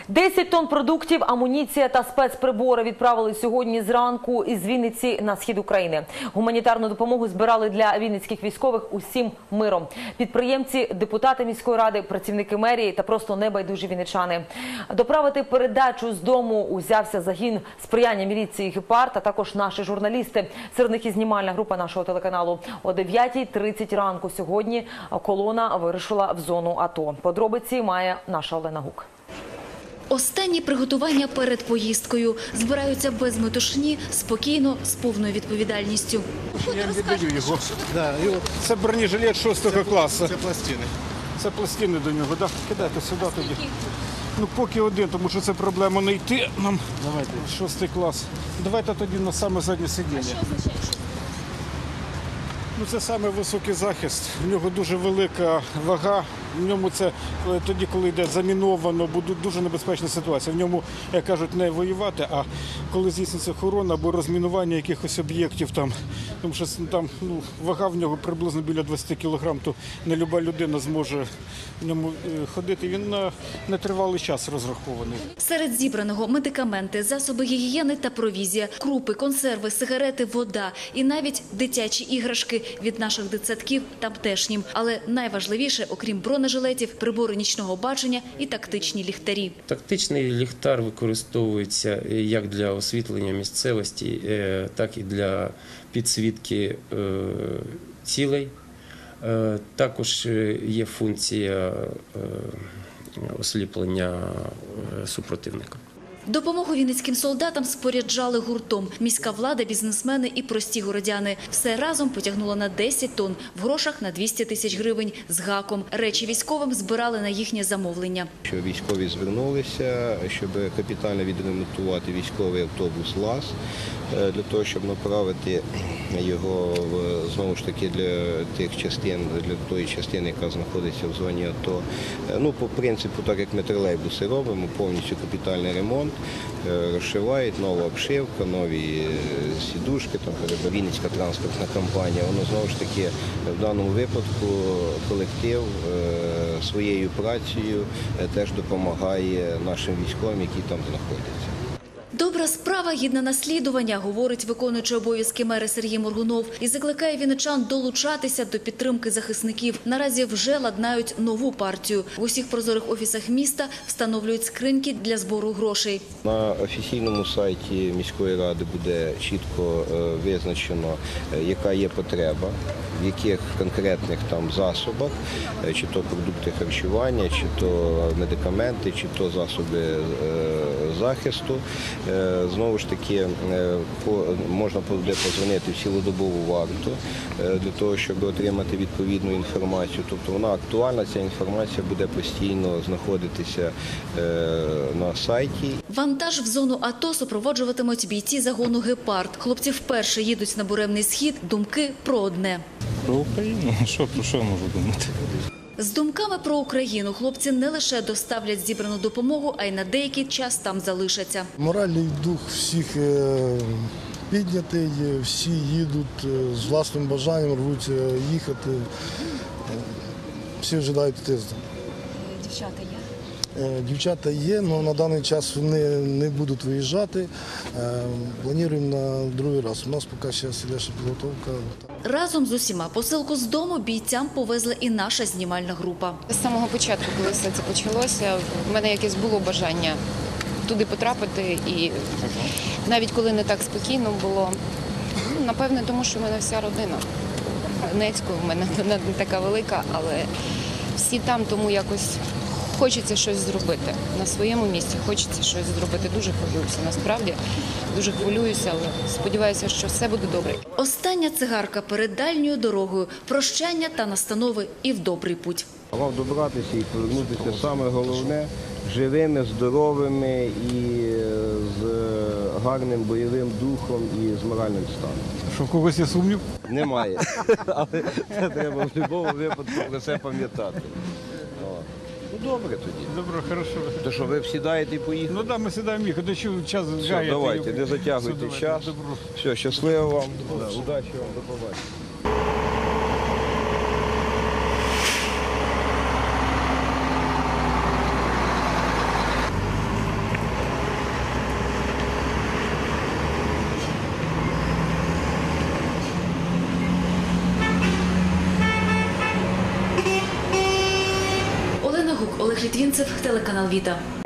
10 тонн продуктів, амуніція та спецприбори відправили сьогодні зранку із Вінниці на схід України. Гуманітарну допомогу збирали для вінницьких військових усім миром. Підприємці, депутати міської ради, працівники мерії та просто небайдужі вінничани. Доправити передачу з дому узявся загін сприяння міліції «Гепард», а також наші журналісти. Серед них і знімальна група нашого телеканалу. О 9:30 ранку сьогодні колона вирушила в зону АТО. Подробиці має наша Олена Гук. Останні приготування перед поїздкою. Збираються без метушні, спокійно, з повною відповідальністю. Я не даю його. Це бронежилет 6 класу. Це пластини. Це пластини до нього. Кидайте сюди тоді. Ну, поки один, тому що це проблема знайти нам. Давайте. 6 клас. Давайте тоді на саме заднє сидіння. А що означає 6 клас? Ну, це саме високий захист. В нього дуже велика вага. В ньому це тоді, коли йде заміновано, буде дуже небезпечна ситуація. В ньому, як кажуть, не воювати, а коли здійснюється охорона або розмінування якихось об'єктів, тому що там вага в нього приблизно біля 20 кг, то не люба людина зможе в ньому ходити. Він на нетривалий час розрахований. Серед зібраного медикаменти, засоби гігієни та провізія, крупи, консерви, сигарети, вода і навіть дитячі іграшки від наших дитсадків тамтешнім. Але найважливіше, окрім бронежилетів, прибори нічного бачення і тактичні ліхтарі. Тактичний ліхтар використовується як для освітлення місцевості, так і для підсвітки цілей. Також є функція осліплення супротивника. Допомогу вінницьким солдатам споряджали гуртом. Міська влада, бізнесмени і прості городяни. Все разом потягнуло на 10 тонн, в грошах на 200 тисяч гривень з гаком. Речі військовим збирали на їхнє замовлення. Що військові звернулися, щоб капітально відремонтувати військовий автобус ЛАЗ, для того, щоб направити його знову ж таки для тих частин, для тої частини, яка знаходиться в зоні АТО. Ну, по принципу, так як ми тролейбуси робимо, повністю капітальний ремонт, розшивають, нова обшивка, нові сідушки, там Вінницька транспортна компанія. Воно знову ж таки в даному випадку колектив своєю працею теж допомагає нашим військовим, які там знаходяться. Добра справа гідна наслідування, говорить виконуючий обов'язки мера Сергій Моргунов, і закликає вінничан долучатися до підтримки захисників. Наразі вже ладнають нову партію. В усіх прозорих офісах міста встановлюють скриньки для збору грошей. На офіційному сайті міської ради буде чітко визначено, яка є потреба, в яких конкретних там засобах, чи то продукти харчування, чи то медикаменти, чи то засоби захисту. Знову ж таки, можна буде подзвонити в цілодобову варту для того, щоб отримати відповідну інформацію. Тобто вона актуальна, ця інформація буде постійно знаходитися на сайті. Вантаж в зону АТО супроводжуватимуть бійці загону «Гепард». Хлопці вперше їдуть на буремний схід, думки про одне. Про Україну? Про що я можу думати? З думками про Україну хлопці не лише доставлять зібрану допомогу, а й на деякий час там залишаться. Моральний дух всіх піднятий, всі їдуть з власним бажанням, рвуться їхати. Всі ожидають тиждень. Дівчата є? Дівчата є, але на даний час вони не будуть виїжджати. Плануємо на другий раз. У нас поки ще сидяча підготовка. Разом з усіма посилку з дому бійцям повезла і наша знімальна група. З самого початку, коли все це почалося, в мене якесь було бажання туди потрапити. І навіть коли не так спокійно було, напевне, тому що в мене вся родина. Донецьку, в мене вона не така велика, але всі там, тому якось хочеться щось зробити. На своєму місці хочеться щось зробити. Дуже хвилююся, насправді. Дуже хвилююся, але сподіваюся, що все буде добре. Остання цигарка перед дальньою дорогою. Прощання та настанови і в добрий путь. Мав добратися і повернутися саме головне – живими, здоровими і з гарним бойовим духом і з моральним станом. Що в когось є сумнів? Немає, але це треба в будь-якому випадку про це пам'ятати. Ну, добре тоді. Добре, хорошо. То що, ви сідаєте і поїхали? Ну так, ми сідаємо їх. До чого час Все, гаяти? давайте, не затягуйте час. Добро. Все, щасливо вам. Удачі вам, до побачення. Олег Літвінцев, телеканал Віта.